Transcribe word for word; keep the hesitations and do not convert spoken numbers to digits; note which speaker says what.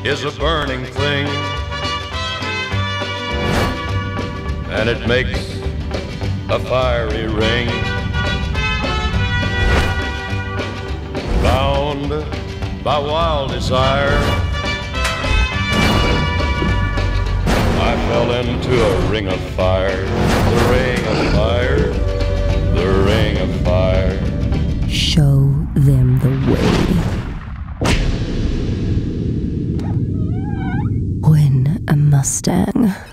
Speaker 1: is a burning thing, and it makes a fiery ring. Bound by wild desire, I fell into a ring of fire, the ring of fire, the ring of fire.
Speaker 2: Show them the way. When a Mustang